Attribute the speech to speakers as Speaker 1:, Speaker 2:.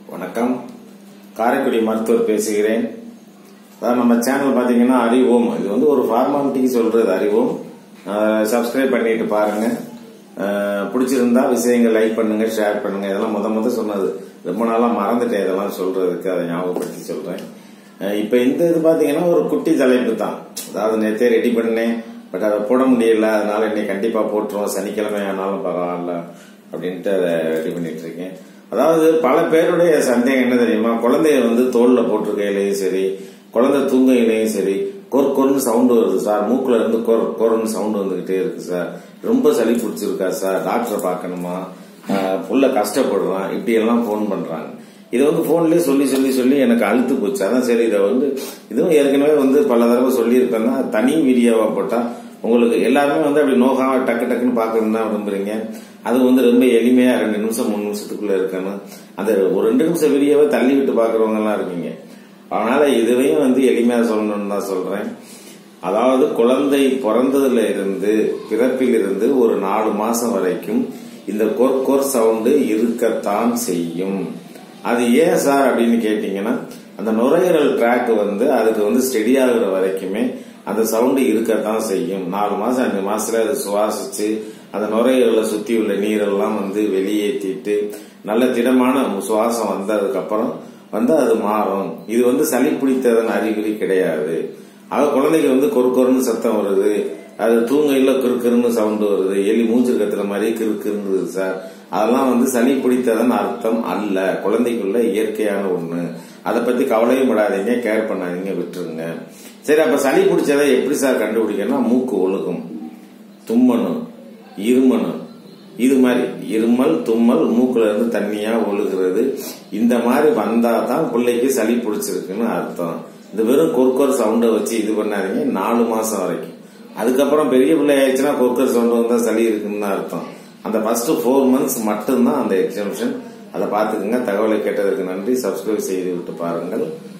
Speaker 1: வணக்கம். காரைக்குடி மருத்துவர் பேசுகிறேன். அதாவது நம்ம சேனல் பாத்தீங்கன்னா அறிவோம், இது வந்து ஒரு ஃபார்மாலிட்டிக்கு சொல்றது அறிவோம். சப்ஸ்கிரைப் பண்ணிட்டு பாருங்க. பிடிச்சிருந்தா விஷயங்கள் லைக் பண்ணுங்க, ஷேர் பண்ணுங்க. இதெல்லாம் முத சொன்னது, ரொம்ப நாளா மறந்துட்டேன் இதெல்லாம் சொல்றதுக்கு, அதை ஞாபகப்படுத்தி சொல்றேன். இப்ப இந்த இது பாத்தீங்கன்னா ஒரு குட்டி தலைப்பு தான். அதாவது நேற்றே ரெடி பண்ணேன், பட் அதை போட முடியல. அதனால இன்னைக்கு கண்டிப்பா போட்டுருவோம், சனிக்கிழமை ஆனாலும் பரவாயில்ல அப்படின்ட்டு அதை ரெடி பண்ணிட்டு இருக்கேன். அதாவது பல பேருடைய சந்தேகம் என்ன தெரியுமா, குழந்தைய வந்து தோல்ல போட்டிருக்கையிலையும் சரி, குழந்தை தூங்கையிலையும் சரி, கொர்னு சவுண்ட் வருது சார், மூக்குல இருந்து கொர்னு சவுண்ட் வந்துகிட்டே இருக்கு சார், ரொம்ப சளி பிடிச்சிருக்கா சார், டாக்டரை பார்க்கணுமா, புள்ள கஷ்டப்படுறான், இப்படி எல்லாம் போன் பண்றாங்க. இதை வந்து போன்லயே சொல்லி எனக்கு அழுத்து போச்சு. அதான் சரி, இதை வந்து இதுவும் ஏற்கனவே வந்து பல தடவை சொல்லியிருப்பேன்னா தனி வீடியோவா போட்டா உங்களுக்கு எல்லாருமே வந்து அப்படி நோகாம டக்குன்னு பாக்கணும்னு தான் விரும்புறீங்க. அது வந்து ரொம்ப எளிமையா 2 நிமிஷம் 3 நிமிஷத்துக்குள்ள இருக்கணும். அந்த ஒரு 2 நிமிஷம் வீடியோவை தள்ளி விட்டு பாக்குறவங்க எல்லாம் இருக்கீங்க. அதனால இதுவையும் வந்து எளிமையா சொல்லணும்னு தான் சொல்றேன். அதாவது குழந்தை பிறந்ததுல இருந்து பிறப்பில் இருந்து ஒரு 4 மாசம் வரைக்கும் இந்த கொர் சவுண்டு இருக்கத்தான் செய்யும். அது ஏன் சார் அப்படின்னு கேட்டீங்கன்னா, அந்த நுரையீரல் ட்ராக் வந்து அதுக்கு வந்து ஸ்டெடி ஆகுற வரைக்குமே அந்த சவுண்டு இருக்கத்தான் செய்யும். 4 மாசம் 5 மாசத்துல அது சுவாசிச்சு அந்த நுரையீரலை சுத்தி உள்ள நீரெல்லாம் வந்து வெளியேற்றிட்டு நல்ல திடமான சுவாசம் வந்ததுக்கு அப்புறம் வந்து அது மாறும். இது வந்து சளி பிடித்ததன் அறிகுறி கிடையாது. ஆக குழந்தைக்கு வந்து கொர்னு சத்தம் வருது, அது தூங்கையில கிறுன்னு சவுண்ட் வருது, எலி மூச்சு கத்துற மாதிரி கிறுன்னு சார், அதெல்லாம் வந்து சளி பிடித்ததன் அர்த்தம் அல்ல. குழந்தைக்குள்ள இயற்கையான ஒண்ணு. அதை பத்தி கவலையும் படாதீங்க, கேர் பண்ணாதீங்க, விட்டுருங்க. சரி, அப்ப சளி பிடிச்சதை எப்படி சார் கண்டுபிடிக்கணும்? மூக்கு ஒழுகும், தும்மணும், இருமணும். இது மாதிரி இருமல், தும்மல், மூக்குல இருந்து தண்ணியா ஒழுகிறது, இந்த மாதிரி வந்தா தான் பிள்ளைக்கு சளி பிடிச்சிருக்குன்னு அர்த்தம். இந்த வெறும் கொர் சவுண்டை வச்சு இது பண்ணாதீங்க 4 மாசம் வரைக்கும். அதுக்கப்புறம் பெரிய பிள்ளை ஆயிடுச்சுன்னா கொர் சவுண்ட் வந்தா சளி இருக்குன்னு அர்த்தம். அந்த ஃபர்ஸ்ட் 4 months மட்டும்தான் அந்த எக்ஸம்ஷன். அதை பார்த்துக்குங்க. தகவலை கேட்டதற்கு நன்றி. சப்ஸ்கிரைப் செய்து விட்டு பாருங்கள்.